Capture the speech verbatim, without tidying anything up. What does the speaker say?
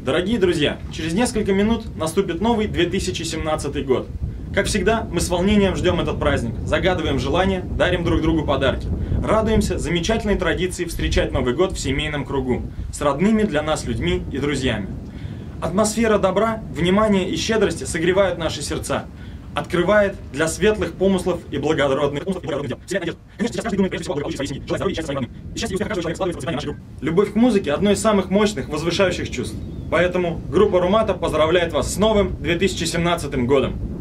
Дорогие друзья, через несколько минут наступит новый две тысячи семнадцатый год. Как всегда, мы с волнением ждем этот праздник, загадываем желания, дарим друг другу подарки. Радуемся замечательной традиции встречать Новый год в семейном кругу, с родными для нас людьми и друзьями. Атмосфера добра, внимания и щедрости согревают наши сердца, открывает для светлых помыслов и благородных помыслов и благородных дел. Конечно, сейчас каждый думает прежде всего о благополучии своей семьи, желает здоровья и счастья своим родным. И счастье и успех каждого человека складывается в воспитании нашей группы. Любовь к музыке – одно из самых мощных, возвышающих чувств. Поэтому группа Румата поздравляет вас с новым две тысячи семнадцатым годом.